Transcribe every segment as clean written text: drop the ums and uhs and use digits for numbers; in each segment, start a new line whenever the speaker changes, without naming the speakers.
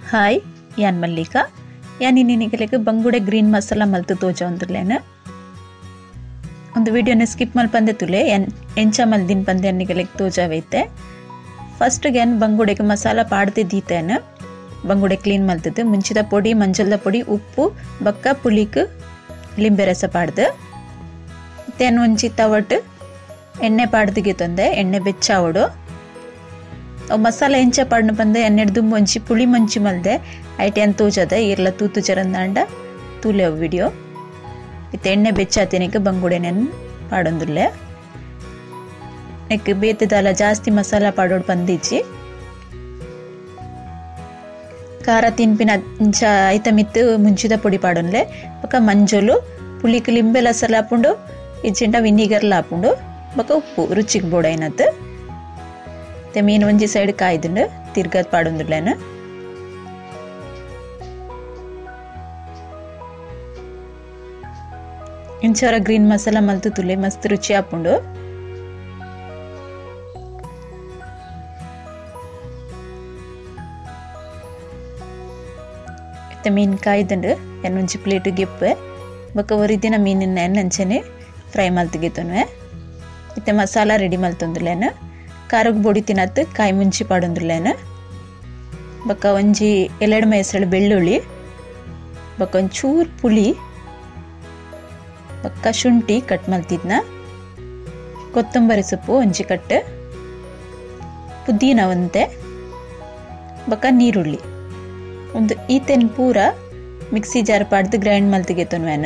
Hi ಯಾನ್ ಮಲ್ಲಿಕಾ ಯಾನ್ ಇನ್ನಿನಿಗೆಲೆಗೆ ಬಂಗುಡೆ ಗ್ರೀನ್ ಮಸಾಲ ಮಲ್ತು ತೋಜ ಒಂದುಲೇನ ಒಂದು ವಿಡಿಯೋನ ಸ್ಕಿಪ್ ಮಲ್ಪಂದೆ ತುಲೆ ಎಂಚ ಮಲ್ದಿನ್ ಪಂದೆ ಅನ್ನಿಗೆಲೆಗೆ ತೋಜಾವೈತೆ ಫಸ್ಟ್ ಗ್ಯಾನ್ ಬಂಗುಡೆಗೆ ಮಸಾಲ ಪಾಡ್ದೆ ದೀತೇನ ಬಂಗುಡೆ ಕ್ಲೀನ್ ಮಲ್ತದ್ದು ಮುಂಚಿದ ಪೊಡಿ ಮಂಜಲ್ದ ಪೊಡಿ ಉಪ್ಪು ಬಕ್ಕ ಪುಳಿಕ್ ಲಿಂಬೆ ರಸ ಪಾಡ್ದು ತೇನ್ ಒಂಚಿ ತವಟ್ ಎಣ್ಣೆ ಪಾಡ್ದಿಗೆ ತಂದೆ ಎಣ್ಣೆ ಬೆಚ್ಚಾವಡು ಮಸಾಲ ಎಂಚ ಪಾಡ್ನ ಬಂದೆ ಎಣ್ಣೆಡ್ ದುಂಬು ಒಂಚಿ ಪುಳಿ ಮಂಚಿ ಮಲ್ದೆ ಐಟೆ ಅಂತ ತೋಜದ ಇರ್ಲ ತೂತು ಚರಂದಾಂಡ ತೂಲೆ ವಿಡಿಯೋ ಇತ್ತ ಎಣ್ಣೆ ಬೆಚ್ಚಾತೇನಿಕ ಬಂಗುಡೆನೆನ್ ಪಾಡೊಂದುಲ್ಲೆ ನೆಕ್ ಬೇತದಲ್ಲ ಜಾಸ್ತಿ ಮಸಾಲ ಪಾಡೋಡು ಬಂದಿಚ್ಚಿ ಖಾರ ತಿನ್ಪಿನ ಇಂಚ ಐತಮಿತ್ತು ಮುಂಚಿದ ಪೊಡಿ ಪಾಡೊನ್ಲೆ ಬೊಕ ಮಂಜೊಲು ಪುಳಿಕ್ ಲಿಂಬೆ ಲಸಲ ಹಾಪುಂಡು ಇಜ್ಜಿಂಡ ವಿನಿಗರ್ಲ ಹಾಪುಂಡು ಬೊಕ ಉಪ್ಪು ರುಚಿಗೆ ಬೋಡ ಏನತ್ ಮೀನು ಒಂಜಿ ಸೈಡ್ ಕಾಯ್ದುಂಡು ತಿರ್ಗದ್ ಪಾಡೊಂದುಲ್ಲೇನ ಇಂಚವರ ಗ್ರೀನ್ ಮಸಾಲ ಮಲ್ತು ತುಲೆ ಮಸ್ತ್ ರುಚಿ ಹಾಪುಂಡು ಮೀನು ಕಾಯ್ದುಂಡು ಎನ್ನೊಂಜಿ ಪ್ಲೇಟ್ ಗೆಪ್ಪೆ ಬೊಕ ಒರಿದಿನ ಮೀನಿನ ಎನ್ನಂಚನೆ ಫ್ರೈ ಮಲ್ತುಗೆತೊನ್ವೆ ಇತ್ತೆ ಮಸಾಲ ರೆಡಿ ಮಲ್ತೊಂದುಲ್ಲೇನ ಖಾರಗ್ ಬೊಡಿ ತಿನ್ನತ್ತು ಕಾಯಿ ಮುಂಚಿ ಪಾಡೊಂದುಲ್ಲೇನ ಬೊಕ ಒಂಜಿ ಎಲೆಡ್ ಮೇಸಳು ಬೆಳ್ಳುಳ್ಳಿ ಬೊಕ ಒಂಚೂರ್ ಪುಳಿ ಬೊಕ ಶುಂಠಿ ಕಟ್ ಮಲ್ತಿದ್ನ ಕೊತ್ತಂಬರಿ ಸೊಪ್ಪು ಒಂಜಿ ಕಟ್ ಪುದೀನ ಒಂತೆ ಬೊಕ ನೀರುಳ್ಳಿ ಒಂದು ಈತೆನ್ ಪೂರ ಮಿಕ್ಸಿ ಜಾರ್ ಪಾಡ್ದು ಗ್ರೈಂಡ್ ಮಲ್ತಿಗೆತೊನ್ವೇನ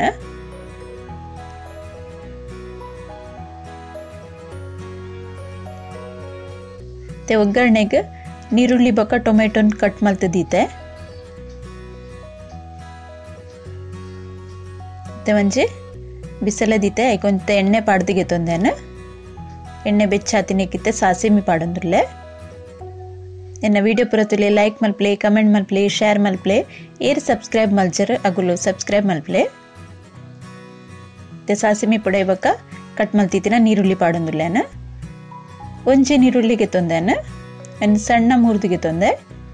ಒಗ್ಗರಣೆಗೆ ನೀರುಳ್ಳಿ ಬೊಕ ಟೊಮೆಟೊನ್ ಕಟ್ ಮಲ್ತದೀತೆ ಒಂಜಿ ಬಿಸಲದೀತೆ ಐಕೊಂತ ಎಣ್ಣೆ ಪಾಡ್ದಿಗೆ ತೊಂದೇನ ಎಣ್ಣೆ ಬೆಚ್ಚಾತಿನಕ್ಕಿತ್ತೆ ಸಾಸಿಮಿ ಪಾಡೊಂದುಲ್ಲೆ ಎನ್ನ ವಿಡಿಯೋ ಪುರತುಲೆ ಲೈಕ್ ಮಲ್ಪ್ಲೆ ಕಮೆಂಟ್ ಮಲ್ಪ್ಲೆ ಶೇರ್ ಮಲ್ಪ್ಲೆ ಏರ್ ಸಬ್ಸ್ಕ್ರೈಬ್ ಮಲ್ಜರ್ ಅಗುಲು ಸಬ್ಸ್ಕ್ರೈಬ್ ಮಲ್ಪ್ಲೆ ಸಾಸಿಮಿ ಪುಡೆ ಬೊಕ ಕಟ್ ಮಲ್ತಿತ್ತಿನ ನೀರುಳ್ಳಿ ಪಾಡೊಂದುಲ್ಲೇನ ಒಂಜಿ ನೀರುಳ್ಳಿಗೆ ತೊಂದೇನ ಒಂದು ಸಣ್ಣ ಮುರಿದಿಗೆ ತೊಂದೆ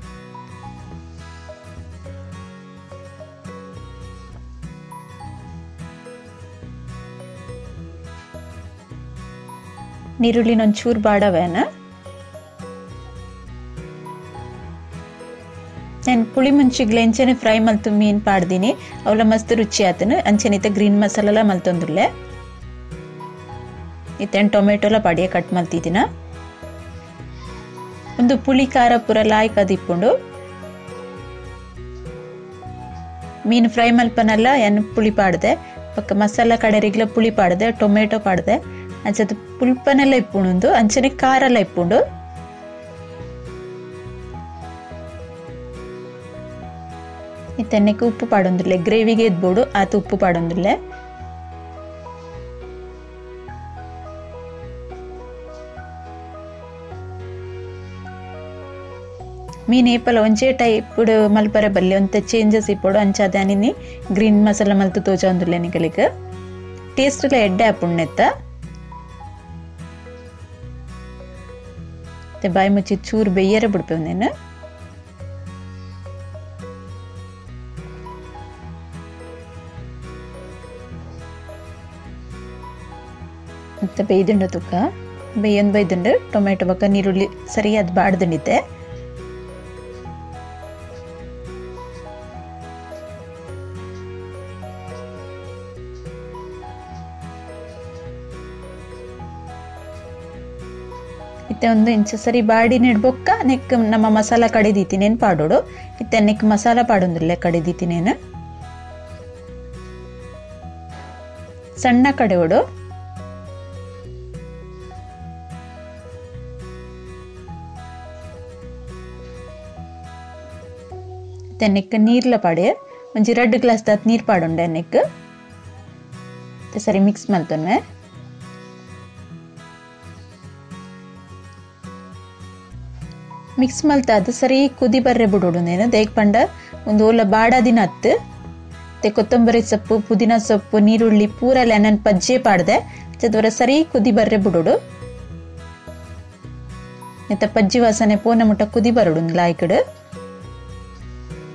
ನೀರುಳ್ಳಿನ ಒಂಚೂರು ಬಾಡವೇನ ನಾನು ಪುಳಿ ಮುಂಚಿಗ್ಲೆ ಅಂಚೆನೆ ಫ್ರೈ ಮಲ್ತು ಮೀನು ಪಾಡ್ದೀನಿ ಅವಳ ಮಸ್ತ್ ರುಚಿ ಆತನು ಅಂಚೆನಿತ ಗ್ರೀನ್ ಮಸಾಲ ಮಲ್ತೊಂದುಲ್ಲೆ ಇತ್ತೇನು ಟೊಮೆಟೊಲ ಪಡಿಯ ಕಟ್ ಮಲ್ತಿದ್ದೀನ ಒಂದು ಪುಳಿ ಖಾರ ಪೂರ ಲಾಯ್ಕ್ ಅದಿಪ್ಪುಂಡು ಮೀನು ಫ್ರೈ ಮಲ್ಪನಲ್ಲ ಏನು ಪುಳಿ ಪಾಡ್ದೆ ಪಕ್ಕ ಮಸಾಲ ಕಡೆರಿಗ್ಲ ಪುಳಿ ಪಾಡ್ದೆ ಟೊಮೆಟೊ ಪಾಡ್ದೆ ಅಂಚದು ಪುಲ್ಪನೆಲ್ಲ ಇಪ್ಪುಂಡು ಅಂಚನೆ ಖಾರ ಎಲ್ಲ ಇಪ್ಪುಂಡು ಇತ್ತೆನ್ನಕ್ಕೆ ಉಪ್ಪು ಪಾಡೊಂದುಲ್ಲೆ ಗ್ರೇವಿಗೆ ಎದ್ಬೋಡು ಆತ ಉಪ್ಪು ಪಾಡೊಂದುಲ್ಲೆ ಮೀನು ಏಪಲ ಒಂಚೆ ಟೈಪ್ ಮಲ್ಪರೆ ಬಲ್ಲೆ ಒಂತ ಚೇಂಜಸ್ ಇಪ್ಪೋಡು ಅಂಚಾದಾನಿನಿ ಗ್ರೀನ್ ಮಸಾಲ ಮಲ್ತು ತೋಜ ಒಂದುಲ್ಲೆ ನಿಕಲಿಗೆ ಟೇಸ್ಟ್ ಎಲ್ಲ ಎಡ್ಡೆ ಹಾಪುಣ್ಣೆತ್ತ ಬಾಯಿ ಮುಚ್ಚಿ ಚೂರು ಬೆಯ್ಯರೆ ಬಿಡ್ಪೆ ಒಂದೇನು ಮತ್ತೆ ಬೇಯ್ದುಂಡು ತುಕ್ಕ ಬೇಯೊಂದು ಬೈದುಂಡು ಟೊಮೆಟೊ ಬೊಕ ನೀರುಳ್ಳಿ ಸರಿ ಅದು ಬಾಡ್ದುಂಡಿತ್ತೆ ಇತ್ತೆ ಒಂದು ಇಂಚ ಸರಿ ಬಾಡಿ ನೆಡ್ಬೊಕ್ಕ ನೆಕ್ ನಮ್ಮ ಮಸಾಲ ಕಡಿದೀತಿನೇನು ಪಾಡೋಡು ಇತ್ತೆ ನೆಕ್ ಮಸಾಲ ಪಾಡೊಂದುಲ್ಲೆ ಕಡಿದೀತಿನೇನು ಸಣ್ಣ ಕಡೆಯೋಡು ನೆಕ್ ನೀರ್ಲ ಪಾಡೆ ಒಂಜಿ 2 ಗ್ಲಾಸ್ ದಾತ್ ನೀರು ಪಾಡೊಂಡೆ ನೆಕ್ ಸರಿ ಮಿಕ್ಸ್ ಮಲ್ತೊನ್ವೆ ಮಿಕ್ಸ್ ಮಲ್ತ ಅದು ಸರಿ ಕುದಿ ಬರ್ರೆ ಬಿಡೋಡು ನೇನು ದೇಕ್ ಪಂಡ ಒಂದು ಓಲ ಬಾಡದಿನ ಹತ್ತು ಕೊತ್ತಂಬರಿ ಸೊಪ್ಪು ಪುದೀನ ಸೊಪ್ಪು ನೀರುಳ್ಳಿ ಪೂರ ಲೆನನ್ ಪಜ್ಜೆ ಪಾಡ್ದೆ ಚದವರ ಸರಿ ಕುದಿ ಬರ್ರೆ ಬಿಡೋಡು ಪಜ್ಜಿ ವಾಸನೆ ಪೋನ ಮುಟ್ಟ ಕುದಿ ಬರಡು ಲಾಯ್ಕಡು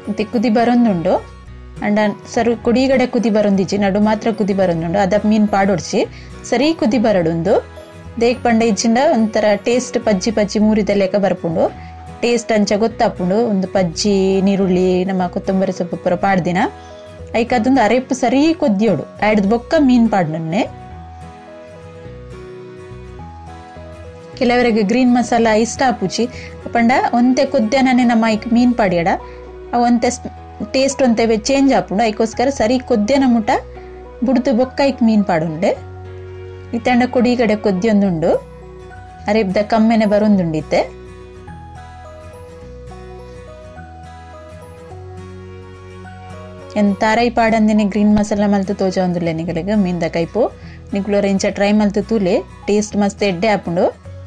ಮತ್ತೆ ಕುದಿ ಬರೊಂದುಂಡು ಅಂಡ ಸರು ಕುಡಿಗಡೆ ಕುದಿ ಬರೊಂದಿಜ್ಜಿ ನಡು ಮಾತ್ರ ಕುದಿ ಬರೊಂದುಂಡು ಅದ ಮೀನು ಪಾಡೊಡ್ಚಿ ಸರಿ ಕುದಿ ಬರಡುಂದು ದೇಕ್ ಪಂಡ ಇಜ್ಜಿಂಡ ಒಂಥರ ಟೇಸ್ಟ್ ಪಜ್ಜಿ ಪಜ್ಜಿ ಮೂರಿದ ಲೆಕ್ಕ ಬರ್ಪುಂಡು ಟೇಸ್ಟ್ ಅಂಚ ಗೊತ್ತಾಪುಂಡು ಒಂದು ಪಜ್ಜಿ ನೀರುಳ್ಳಿ ನಮ್ಮ ಕೊತ್ತಂಬರಿ ಸೊಪ್ಪು ಪೂರ ಪಾಡ್ದಿನ ಐಕ್ ಅದೊಂದು ಅರೆಪ್ಪು ಸರಿ ಕೊದ್ದಿಯೋಡು ಆಯ್ಡ್ದು ಬೊಕ್ಕ ಮೀನು ಪಾಡ್ನನ್ನೆ ಕೆಲವರಿಗೆ ಗ್ರೀನ್ ಮಸಾಲ ಇಷ್ಟ ಆಪುಜಿ ಪಂಡ ಒಂತೆ ಕೊದ್ಯನೇ ನಮ್ಮ ಐಕ್ ಮೀನು ಪಾಡ್ಯಡ ಒಂತೆ ಟೇಸ್ಟ್ ಒಂತೆ ಚೇಂಜ್ ಆಪುಂಡು ಐಕೋಸ್ಕರ ಸರಿ ಕೊದ್ಯನ ಮುಟ ಬುಡ್ದು ಬೊಕ್ಕ ಐಕ್ ಮೀನು ಪಾಡುಂಡೆ ಇತ್ತಂಡ ಕುಡಿಗಡೆ ಕೊದ್ಯೊಂದುಂಡು ಅರೆಬ್ದ ಕಮ್ಮೆನೆ ಬರೊಂದುಂಡಿತ್ತೆ ಎಂತಾರೈ ಪಾಡಂದಿನಿ ಗ್ರೀನ್ ಮಸಾಲ ಮಲ್ತು ತೋಜ ಒಂದುಲ್ಲೆ ನಿಗಳಿಗೆ ಮೀನ್ದ ಕೈಪು ನಿಕ್ಲೋರ ಇಂಚ ಟ್ರೈ ಮಲ್ತು ತೂಲೆ ಟೇಸ್ಟ್ ಮಸ್ತ್ ಎಡ್ಡೆ ಆಪುಂಡು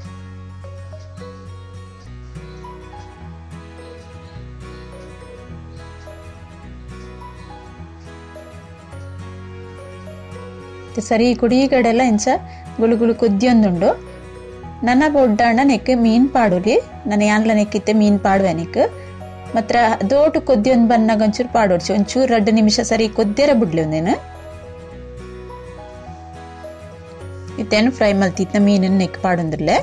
ಸರಿ ಕುಡಿಗಡೆಲ್ಲ ಇಂಚ ಗುಳುಗುಳು ಕುದ್ದಿಯೊಂದುಂಡು ನನ್ನ ಬೊಡ್ಡಾಂಡ ನೆಕ್ ಮೀನು ಪಾಡುಲಿ ನಾನು ಯಾನ್ಲ ನೆಕ್ಕಿತ್ತೆ ಮೀನು ಪಾಡುವೆ ನಿಕ್ ಮಾತ್ರ ದೋಟು ಕೊದ್ದಿಯೊಂದು ಬನ್ನಾಗ ಒಂಚೂರು ಪಾಡೋಡ್ಚಿ ಒಂಚೂರು 2 ನಿಮಿಷ ಸರಿ ಕೊದ್ದೆರ ಬಿಡ್ಲಿ ಒಂದೇನು ಇತ್ತೇನು ಫ್ರೈ ಮಲ್ತಿದ್ನ ಮೀನನ್ನು ನೆಕ್ ಪಾಡೊಂದಿರ್ಲೆ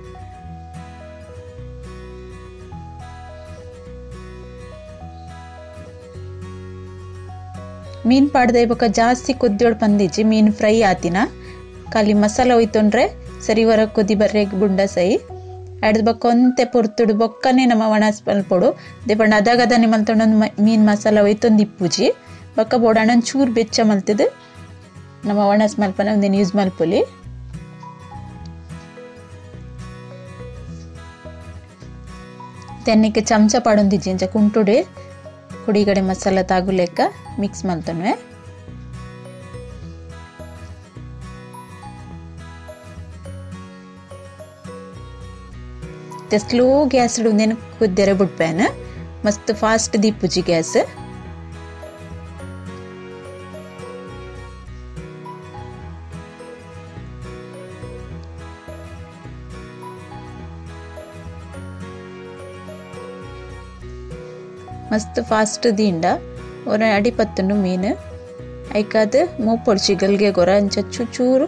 ಮೀನು ಪಾಡ್ದೆ ಇವಾಗ ಜಾಸ್ತಿ ಕೊದ್ದಿಯೋಡು ಬಂದಿಜ್ಜಿ ಮೀನು ಫ್ರೈ ಆತಿನ ಖಾಲಿ ಮಸಾಲ ಒಯ್ತೊಂಡ್ರೆ ಸರಿ ಹೊರಗೆ ಕೊದ್ದಿ ಬರ್ರೆಗ್ ಬುಂಡ ಸೈ ಆಡ್ದು ಬೊಕ್ಕ ಒಂತೆ ಪೊರ್ತುಡು ಬೊಕ್ಕನೆ ನಮ್ಮ ಒಣಸ್ ಮಲ್ಪೊಡು ದೇಪಂಡ ಅದಾಗದಾನೆ ಮಲ್ತೊಂಡೊಂದು ಮೀನು ಮಸಾಲ ಒಯ್ತೊಂದು ಇಪ್ಪುಜಿ ಬೊಕ್ಕ ಬೋಡಾಣ ಚೂರು ಬೆಚ್ಚ ಮಲ್ತದು ನಮ್ಮ ಒಣಸ್ ಮಲ್ಪನ ಒಂದೇನು ಯೂಸ್ ಮಲ್ಪೊಲಿ ತೆನ್ನಿಕ್ಕೆ ಚಮಚ ಪಾಡೊಂದಿಜ್ಜಿ ಇಂಚ ಕುಂಟುಡೆ ಕುಡಿಗಡೆ ಮಸಾಲ ತಾಗು ಲೆಕ್ಕ ಮಿಕ್ಸ್ ಮಲ್ತೊನ್ವೆ ಸ್ಲೋ ಗ್ಯಾಸ್ ಇಡುವುದೇನು ಕುದ್ದೆರೆ ಬಿಡ್ಪೇನ ಮಸ್ತ್ ಫಾಸ್ಟ್ ದೀಪುಜಿ ಗ್ಯಾಸ್ ಮಸ್ತ್ ಫಾಸ್ಟ್ ದೀಂಡ ಒರ ಅಡಿಪತ್ತುಂಡು ಮೀನು ಐಕಾದ ಮೂಪೊಡ್ಚಿ ಗಲ್ಗೆ ಗೊರ ಅಂಚ ಚೂರು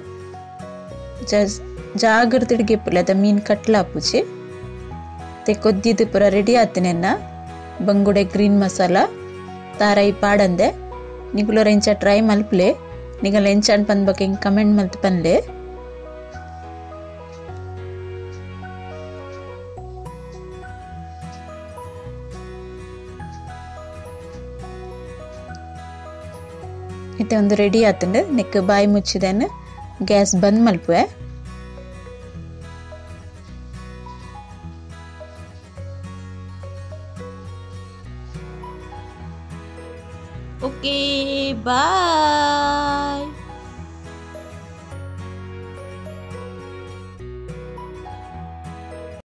ಜಾಗ್ರತಿಡ್ಗೆ ಪುಲೆ ಅದ ಮೀನು ಕಟ್ಲಾಪುಜಿ ಕೊದ್ದಿದ್ದು ಪೂರ ರೆಡಿ ಆತನೆನ್ನ ಬಂಗುಡೆ ಗ್ರೀನ್ ಮಸಾಲ ತಾರೈ ಪಾಡಂದೆ ನಿಗುಲೋರ ಎಂಚ ಟ್ರೈ ಮಲ್ಪಲೆ ನಿಗಲ್ ಎಂಚಾನ್ ಪಂದ್ ಬಗ್ಗೆ ಹಿಂಗೆ ಕಮೆಂಟ್ ಮಲ್ತು ಪನ್ಲೆ ಇತ್ತೆ ಒಂದು ರೆಡಿ ಆತಂಡು ನೆಕ್ ಬಾಯಿ ಮುಚ್ಚಿದೇನು ಗ್ಯಾಸ್ ಬಂದ್ ಮಲ್ಪುವೆ
Okay, bye.